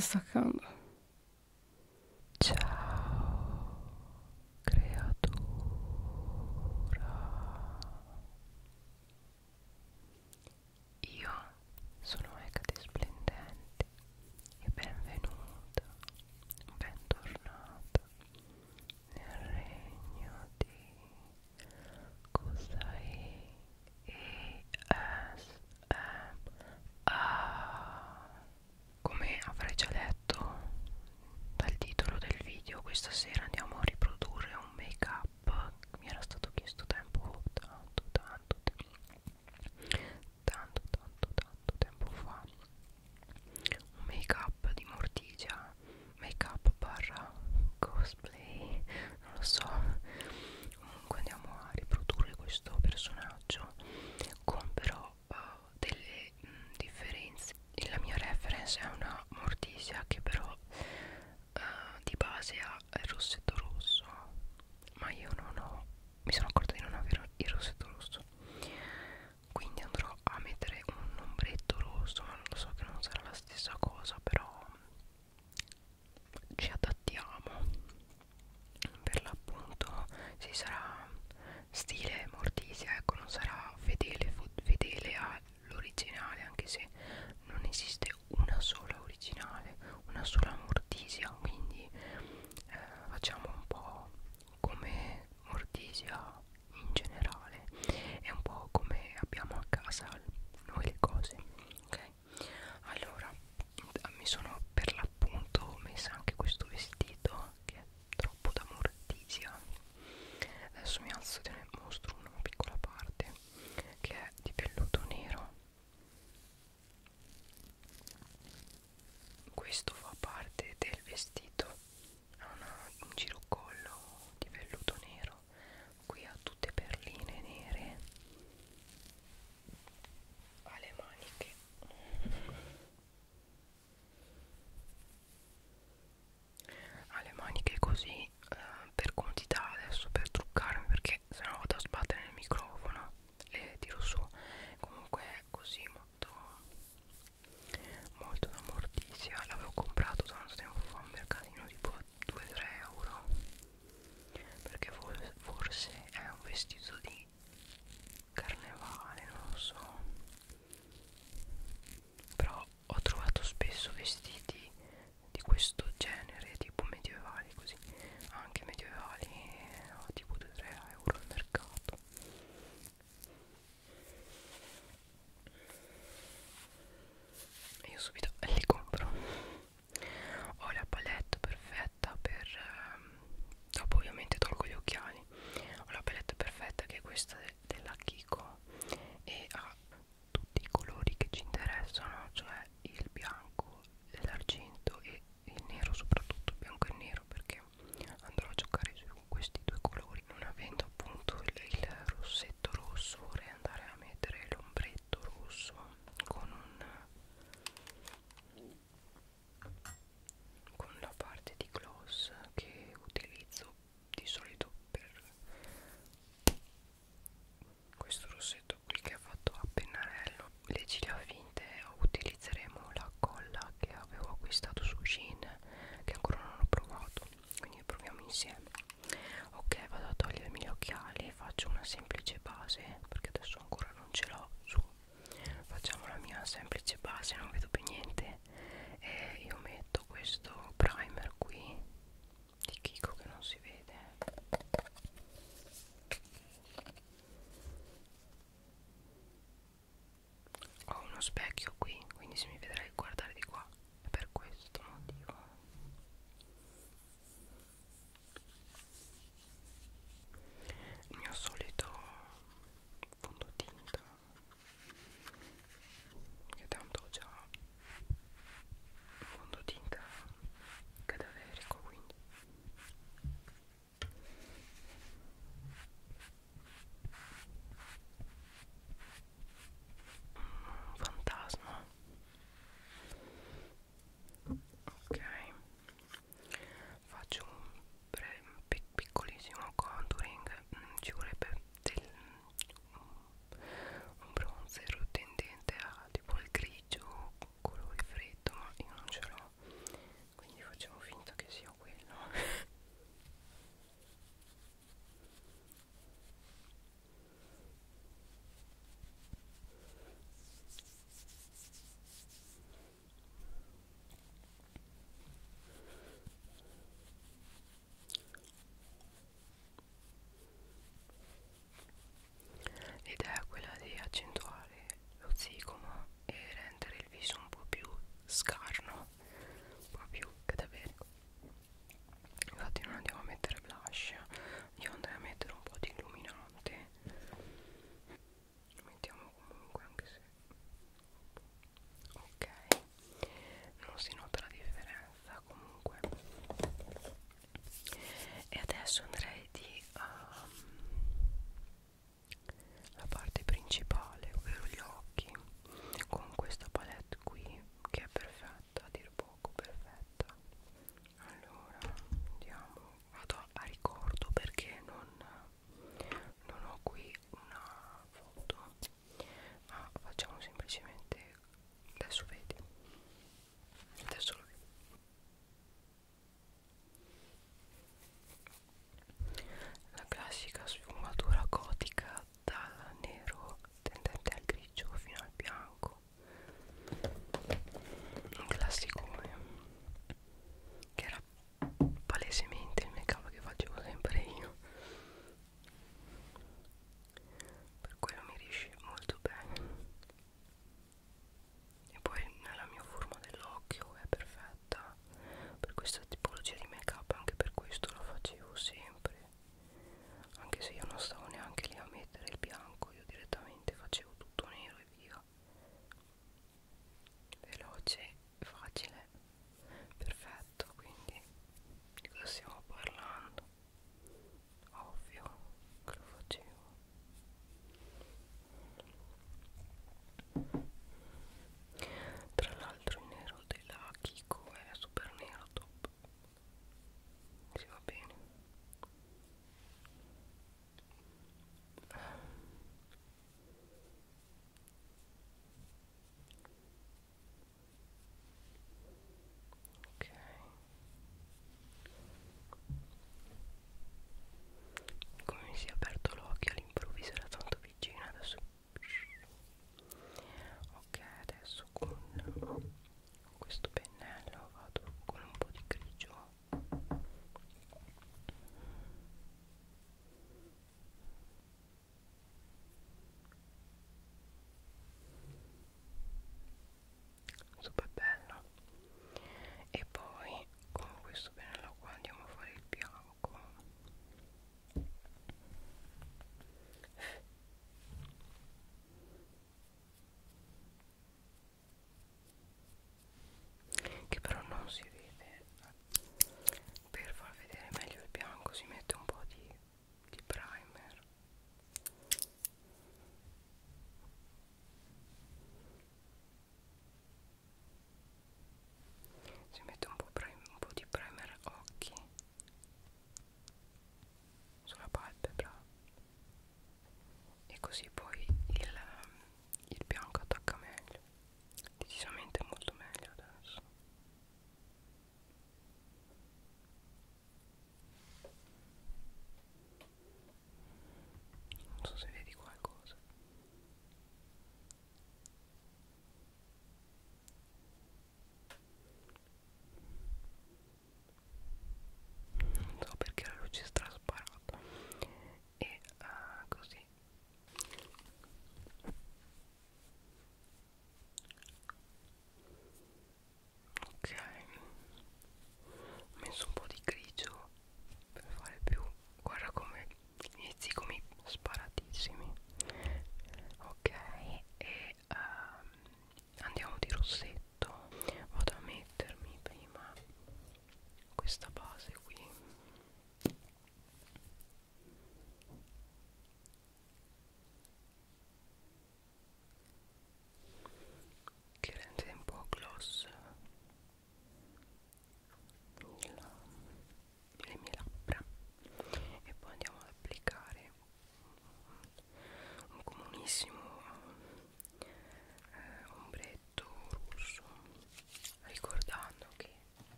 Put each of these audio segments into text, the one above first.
sta staccando. Ciao creatura, io sono Ecate Splendente e benvenuta, bentornata nel regno di Kusai ASMR. Come avrai già letto dal titolo del video, questa sera andiamo a riprodurre un make up che mi era stato chiesto tanto tempo fa. Un make up di Mortigia, make up barra cosplay, non lo so. Comunque andiamo a riprodurre questo personaggio con però delle differenze. La mia reference è una Morticia che però di base ha il rossetto rosso, ma io non ho, mi sono accorta di non avere il rossetto rosso, quindi andrò a mettere un ombretto rosso, ma lo so che non sarà la stessa cosa, però ci adattiamo. Per l'appunto si sarà stile Morticia, ecco, non sarà fedele all'originale, anche se non esiste una sola originale, una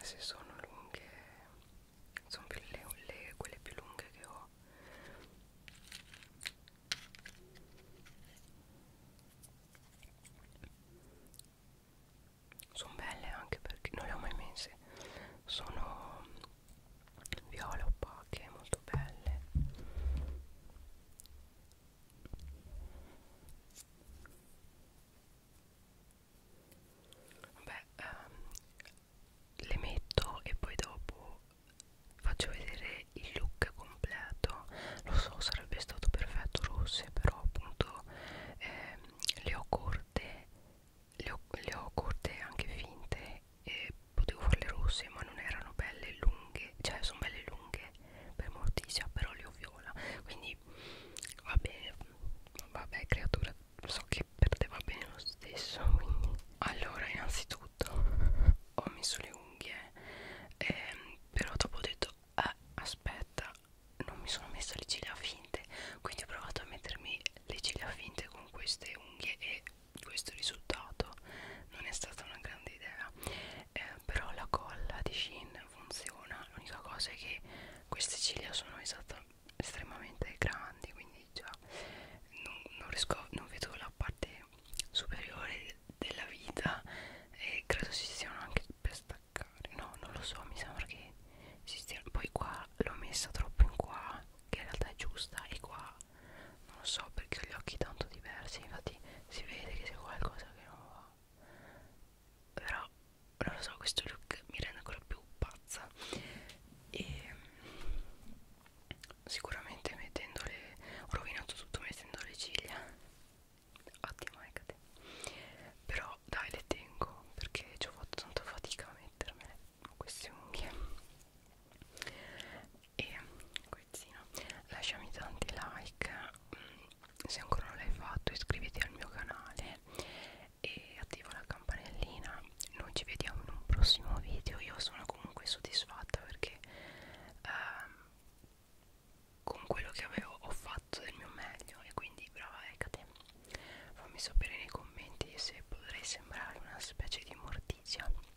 se sono lunghe, sono più quelle più lunghe che ho. Sono belle anche perché non le ho mai messe, sono viola opache, molto belle. Vabbè, le metto e poi dopo faccio vedere il look completo. Lo so, sarebbe stato perfetto rosse, però appunto le ho corte, le ho corte anche finte e potevo farle rosse, ma non erano belle lunghe, cioè sono belle lunghe per Morticia, però le ho viola, quindi va bene. Vabbè, creatura, so che per te va bene lo stesso, quindi allora innanzitutto ho messo le unghie, però dopo ho detto aspetta, non mi sono messa le ciglia finte, quindi ho provato a mettermi le ciglia finte con queste unghie e questo risultato non è stata una grande idea. Però la colla di Shein funziona, l'unica cosa è che queste ciglia sono estremamente grandi, quindi già non riesco, non vedo la parte superiore della vita e credo si stiano anche per staccare. No, non lo so, mi sembra che si stiano. Poi qua l'ho messa troppo in qua, che in realtà è giusta, e qua non lo so perché ho gli occhi tanto diversi, infatti si vede che c'è qualcosa che non va. Però non lo so, questo look mi rende ancora più pazza e sicuramente mettendole ho rovinato tutto mettendo le ciglia. Ottimo, eccate. Però dai, le tengo perché ci ho fatto tanta fatica a mettermele queste unghie. E Quizzino, lasciami tanti like, se ancora non l'hai fatto iscriviti al mio canale e attiva la campanellina. Noi ci vediamo in un prossimo video. Io sono comunque soddisfatta perché con quello che avevo ho fatto del mio meglio e quindi brava Ecate. Fammi sapere nei commenti se potrei sembrare una specie di Morticia